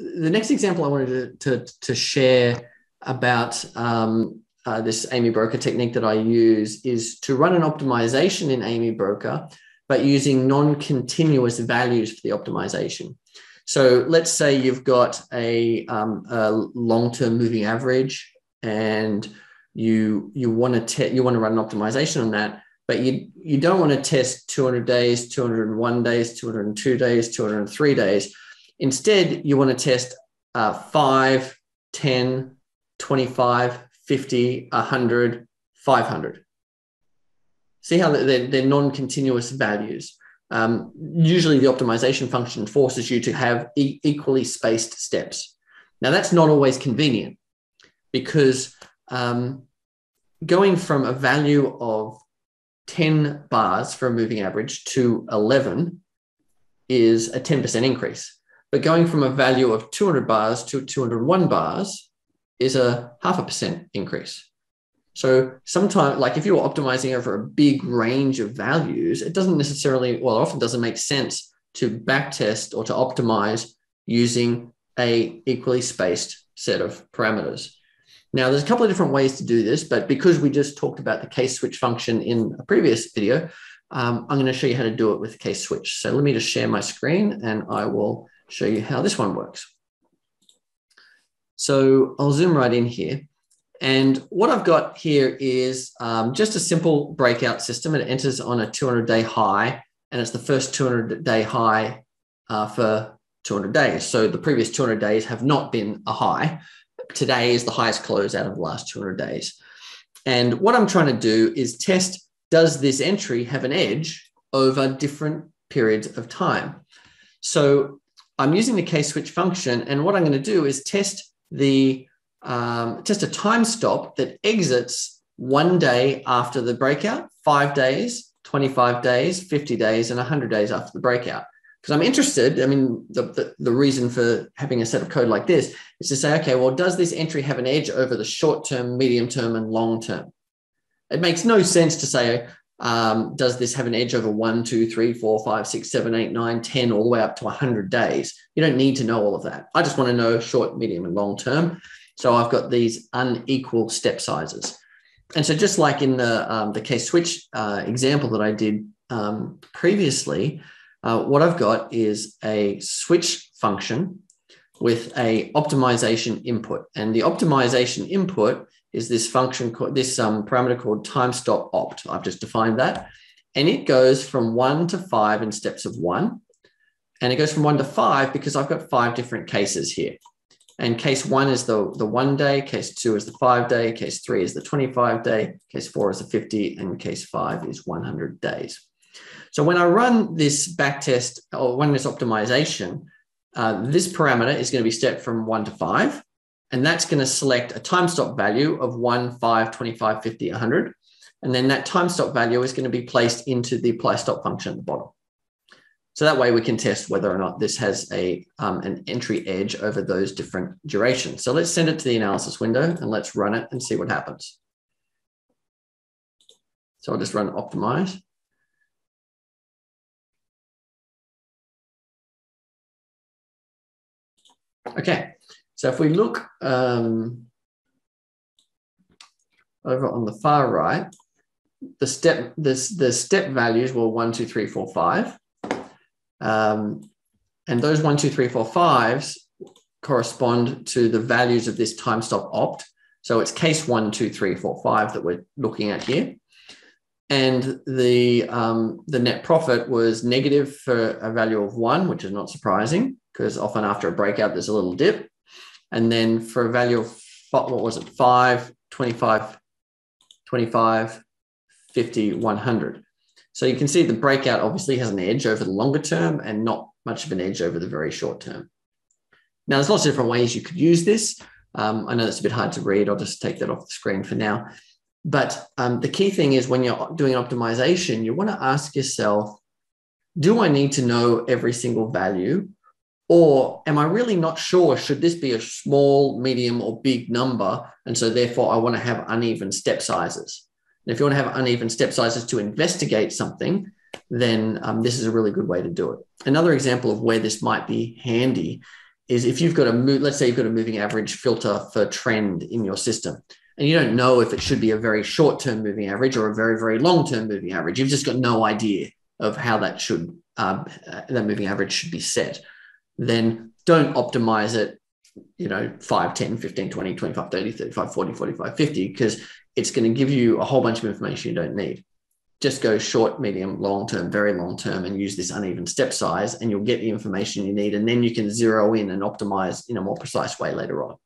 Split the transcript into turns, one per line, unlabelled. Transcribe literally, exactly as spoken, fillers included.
the next example I wanted to, to, to share about um, uh, this Amibroker technique that I use is to run an optimization in Amibroker, but using non-continuous values for the optimization. So let's say you've got a, um, a long-term moving average, and you you want to you want to run an optimization on that, but you you don't want to test two hundred days, two hundred one days, two hundred two days, two hundred three days. Instead, you want to test uh, five, ten, twenty-five, fifty, one hundred, five hundred. See how they're, they're non-continuous values. Um, usually the optimization function forces you to have e equally spaced steps. Now, that's not always convenient, because um, going from a value of ten bars for a moving average to eleven is a ten percent increase. But going from a value of two hundred bars to two hundred one bars is a half a percent increase. So sometimes, like if you're optimizing over a big range of values, it doesn't necessarily, well, it often doesn't make sense to backtest or to optimize using a equally spaced set of parameters. Now, there's a couple of different ways to do this, but because we just talked about the case switch function in a previous video, um, I'm going to show you how to do it with case switch. So let me just share my screen and I will show you how this one works. So I'll zoom right in here. And what I've got here is um, just a simple breakout system. It enters on a two hundred day high, and it's the first two hundred day high uh, for two hundred days. So the previous two hundred days have not been a high. Today is the highest close out of the last two hundred days. And what I'm trying to do is test, does this entry have an edge over different periods of time? So I'm using the case switch function, and what I'm going to do is test the um, test a time stop that exits one day after the breakout, five days, twenty-five days, fifty days, and one hundred days after the breakout. Because I'm interested, I mean, the, the, the reason for having a set of code like this is to say, okay, well, does this entry have an edge over the short term, medium term, and long term? It makes no sense to say, um, does this have an edge over one, two, three, four, five, six, seven, eight, nine, ten, all the way up to one hundred days? You don't need to know all of that. I just want to know short, medium, and long term. So I've got these unequal step sizes. And so just like in the, um, the case switch uh, example that I did um, previously, uh, what I've got is a switch function with a optimization input. And the optimization input is this function, called, this um, parameter called time stop opt. I've just defined that. And it goes from one to five in steps of one. And it goes from one to five because I've got five different cases here. And case one is the, the one day, case two is the five day, case three is the twenty-five day, case four is the fifty, and case five is one hundred days. So when I run this backtest or run this optimization, uh, this parameter is going to be stepped from one to five, and that's going to select a time stop value of one, five, twenty-five, fifty, one hundred. And then that time stop value is going to be placed into the apply stop function at the bottom. So that way we can test whether or not this has a, um, an entry edge over those different durations. So let's send it to the analysis window and let's run it and see what happens. So I'll just run optimize. Okay, so if we look um, over on the far right, the step, this, the step values were one, two, three, four, five. Um, and those one, two, three, four, fives correspond to the values of this time stop opt. So it's case one, two, three, four, five that we're looking at here. And the, um, the net profit was negative for a value of one, which is not surprising because often after a breakout, there's a little dip. And then for a value of, what was it, five, twenty-five, twenty-five, fifty, one hundred. So you can see the breakout obviously has an edge over the longer term and not much of an edge over the very short term. Now, there's lots of different ways you could use this. Um, I know it's a bit hard to read. I'll just take that off the screen for now. But um, the key thing is when you're doing optimization, you want to ask yourself, do I need to know every single value? Or am I really not sure, should this be a small, medium, or big number? And so therefore I want to have uneven step sizes. And if you want to have uneven step sizes to investigate something, then um, this is a really good way to do it. Another example of where this might be handy is if you've got a move, let's say you've got a moving average filter for trend in your system, and you don't know if it should be a very short-term moving average or a very, very long-term moving average. You've just got no idea of how that should, um, that moving average should be set. Then don't optimize it, you know, five, ten, fifteen, twenty, twenty-five, thirty, thirty-five, forty, forty-five, fifty, because it's going to give you a whole bunch of information you don't need. Just go short, medium, long-term, very long-term, and use this uneven step size, and you'll get the information you need. And then you can zero in and optimize in a more precise way later on.